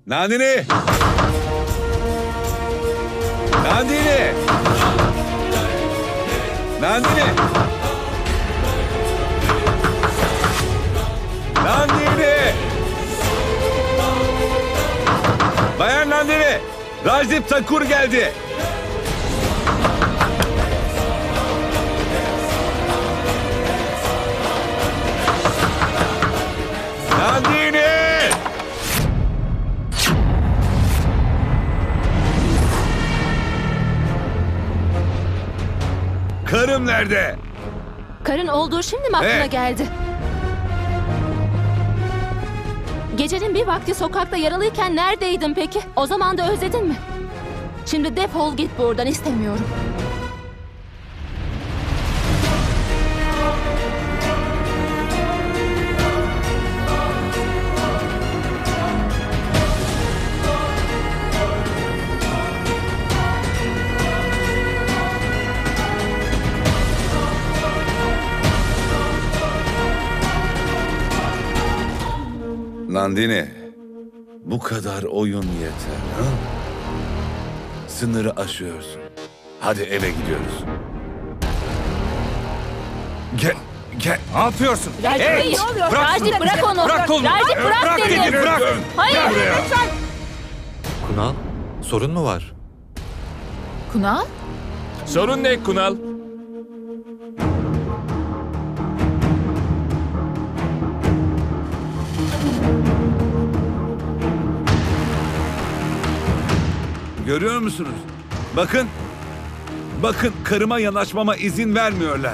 Nandini! Nandini! Nandini! Nandini! Bayan Nandini! Rajdip Thakur geldi. Nandini! Karım nerede? Karın olduğu şimdi mi aklına geldi? Gecenin bir vakti sokakta yaralıyken neredeydin peki? O zaman da özledin mi? Şimdi defol git buradan, istemiyorum. Nandini, bu kadar oyun yeter. Ha? Sınırı aşıyorsun. Hadi eve gidiyoruz. Gel. Ne yapıyorsun? Rajdip, Hey! ne oluyor? Bırak Rajdip, şunu. bırak onu. Bırak onu. Rajdip, bırak dedim. dedim, bırak. Hayır, lütfen. Kunal, sorun mu var? Kunal? Sorun ne Kunal? Görüyor musunuz? Bakın. Bakın, karıma yanaşmama izin vermiyorlar.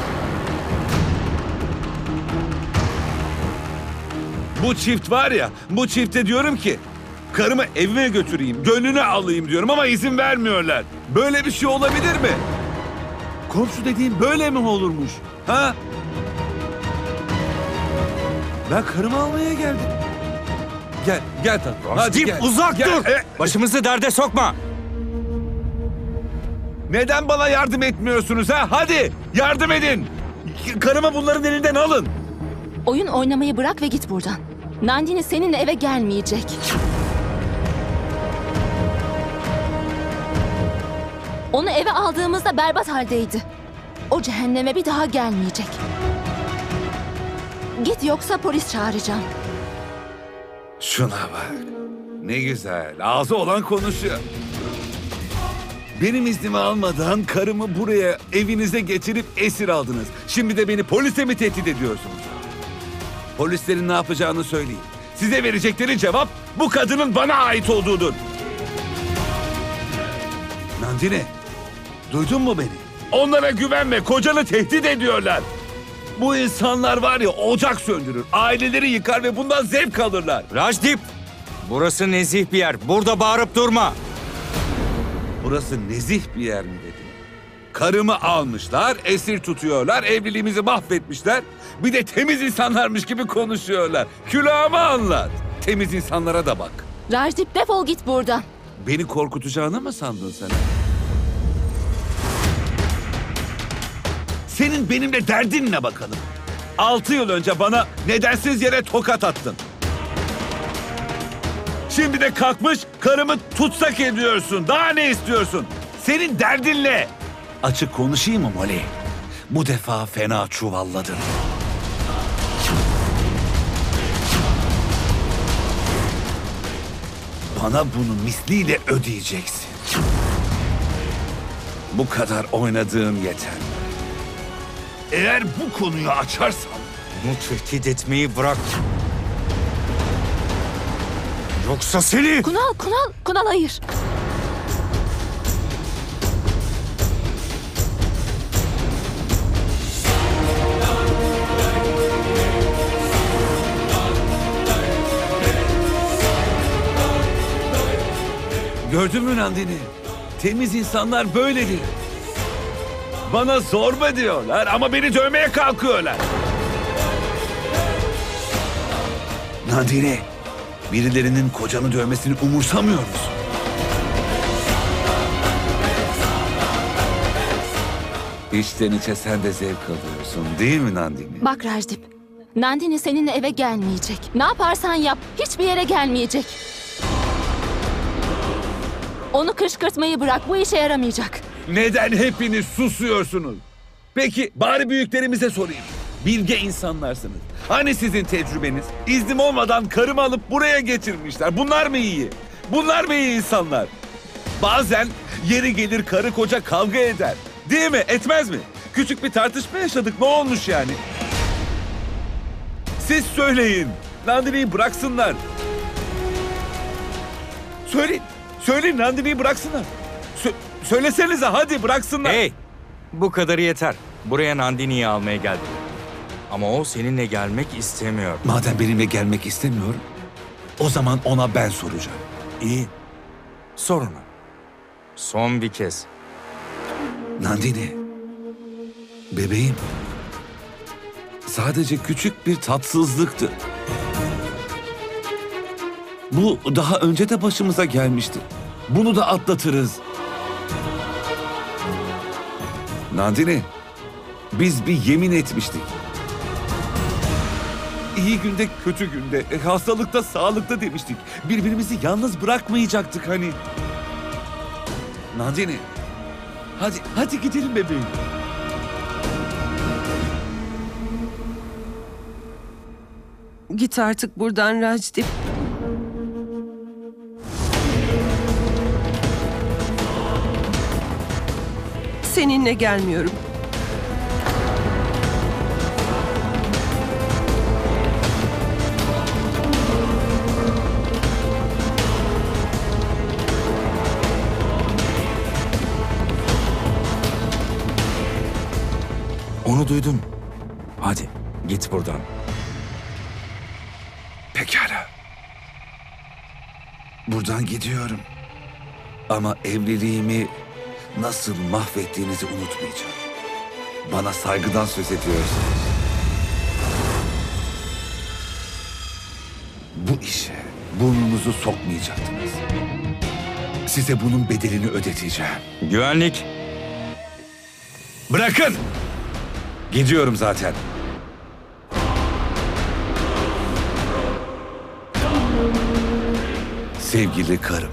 Bu çift var ya, bu çifte diyorum ki karımı evime götüreyim, gönlünü alayım diyorum ama izin vermiyorlar. Böyle bir şey olabilir mi? Komşu dediğim böyle mi olurmuş? Ha? Ben karımı almaya geldim. Gel tatlım. Hadi Rajdip, gel. uzak Gel. dur. Başımızı derde sokma. Neden bana yardım etmiyorsunuz ha? Hadi yardım edin. Karımı bunların elinden alın. Oyun oynamayı bırak ve git buradan. Nandini seninle eve gelmeyecek. Onu eve aldığımızda berbat haldeydi. O cehenneme bir daha gelmeyecek. Git, yoksa polis çağıracağım. Şuna bak. Ne güzel. Ağzı olan konuşuyor. Benim iznimi almadan karımı buraya evinize getirip esir aldınız. Şimdi de beni polise mi tehdit ediyorsunuz? Polislerin ne yapacağını söyleyin. Size verecekleri cevap bu kadının bana ait olduğudur. Nandini, duydun mu beni? Onlara güvenme, kocanı tehdit ediyorlar. Bu insanlar var ya, ocak söndürür, aileleri yıkar ve bundan zevk alırlar. Rajdip, burası nezih bir yer. Burada bağırıp durma. Burası nezih bir yer mi dedi? Karımı almışlar, esir tutuyorlar, evliliğimizi mahvetmişler. Bir de temiz insanlarmış gibi konuşuyorlar. Külahımı anlat. Temiz insanlara da bak. Rajdip, defol git buradan. Beni korkutacağını mı sandın sen? Senin benimle derdin ne bakalım? 6 yıl önce bana nedensiz yere tokat attın. Şimdi de kalkmış karımı tutsak ediyorsun. Daha ne istiyorsun? Senin derdin ne? Açık konuşayım mı Molly? Bu defa fena çuvalladın. Bana bunu misliyle ödeyeceksin. Bu kadar oynadığım yeter. Eğer bu konuyu açarsam... Bunu tehdit etmeyi bırak. Yoksa seni... Kunal, hayır. Gördün mü Nandini? Temiz insanlar böyledir. Bana zorba diyorlar ama beni dövmeye kalkıyorlar. Nandini, birilerinin kocanı dövmesini umursamıyor musun? İçten içe sen de zevk alıyorsun değil mi Nandini? Bak Rajdip, Nandini seninle eve gelmeyecek. Ne yaparsan yap, hiçbir yere gelmeyecek. Onu kışkırtmayı bırak. Bu işe yaramayacak. Neden hepiniz susuyorsunuz? Peki bari büyüklerimize sorayım. Bilge insanlarsınız. Hani sizin tecrübeniz? İznim olmadan karımı alıp buraya getirmişler. Bunlar mı iyi? Bunlar mı iyi insanlar? Bazen yeri gelir karı koca kavga eder. Değil mi? Etmez mi? Küçük bir tartışma yaşadık. Ne olmuş yani? Siz söyleyin. Nandini'yi bıraksınlar. Söyleyin. Söyleyin Nandini'yi bıraksınlar. Söylesenize hadi bıraksınlar. Hey! Bu kadarı yeter. Buraya Nandini'yi almaya geldim. Ama o seninle gelmek istemiyor. Madem benimle gelmek istemiyor, o zaman ona ben soracağım. İyi. Sor ona. Son bir kez. Nandini, bebeğim. Sadece küçük bir tatsızlıktı. Bu daha önce de başımıza gelmişti. Bunu da atlatırız. Nandini, biz bir yemin etmiştik. İyi günde, kötü günde, hastalıkta, sağlıkta demiştik. Birbirimizi yalnız bırakmayacaktık hani. Nandini, hadi gidelim bebeğim. Git artık buradan Rajdip. Seninle gelmiyorum. Onu duydum. Hadi git buradan. Pekala. Buradan gidiyorum. Ama evliliğimi nasıl mahvettiğinizi unutmayacağım. Bana saygıdan söz ediyorsunuz. Bu işe burnunuzu sokmayacaktınız. Size bunun bedelini ödeteceğim. Güvenlik. Bırakın! Gidiyorum zaten. Sevgili karım.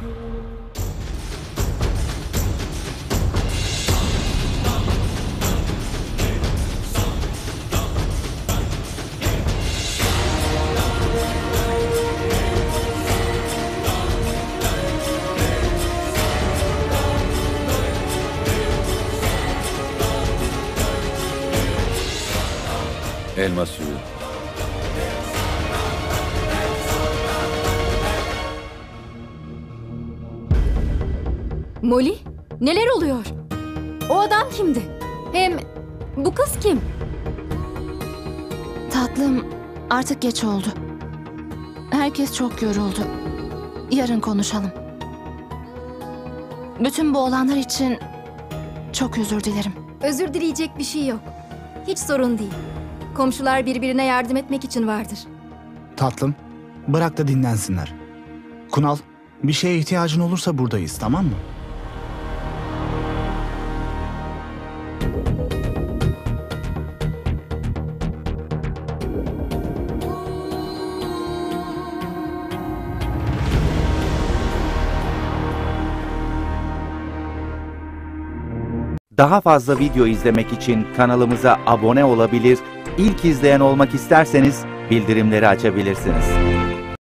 Elma suyu. Molly, neler oluyor? O adam kimdi? Hem bu kız kim? Tatlım, artık geç oldu. Herkes çok yoruldu. Yarın konuşalım. Bütün bu olanlar için çok özür dilerim. Özür dileyecek bir şey yok. Hiç sorun değil. Komşular birbirine yardım etmek için vardır. Tatlım, bırak da dinlensinler. Kunal, bir şeye ihtiyacın olursa buradayız, tamam mı? Daha fazla video izlemek için kanalımıza abone olabilir, ilk izleyen olmak isterseniz bildirimleri açabilirsiniz.